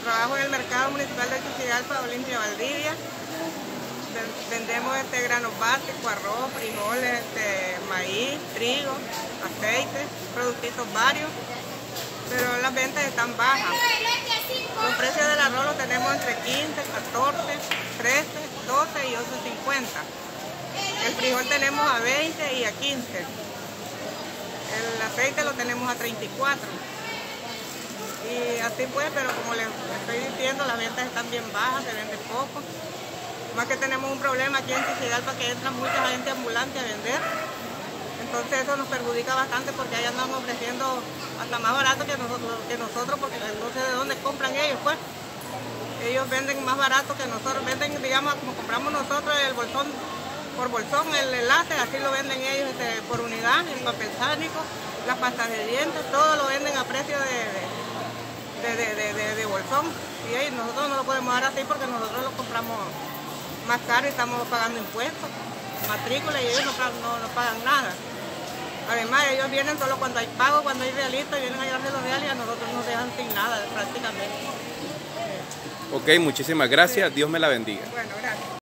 Trabajo en el mercado municipal de Tegucigalpa, Olimpia, Valdivia. Vendemos granos básicos, arroz, frijoles, maíz, trigo, aceite, productos varios, pero las ventas están bajas. Los precios del arroz los tenemos entre 15, 14, 13, 12 y 11.50. El frijol tenemos a 20 y a 15. El aceite lo tenemos a 34. Y así pues, pero como les estoy diciendo, las ventas están bien bajas, se vende poco. Más que tenemos un problema aquí en Tegucigalpa que entra mucha gente ambulante a vender. Entonces eso nos perjudica bastante porque ahí andamos ofreciendo hasta más barato que nosotros porque no sé de dónde compran ellos pues. Ellos venden más barato que nosotros, venden digamos como compramos nosotros el bolsón por bolsón, el enlace, así lo venden ellos por unidad, el papel sánico, las pastas de dientes, todo lo venden a precio de bolsón. Y ahí nosotros no lo podemos dar así porque nosotros lo compramos más caro y estamos pagando impuestos, matrícula y ellos no pagan nada. Además ellos vienen solo cuando hay pago, cuando hay realistas, vienen a llevarse los reales y a nosotros nos dejan sin nada prácticamente. Ok, muchísimas gracias, Dios me la bendiga. Bueno,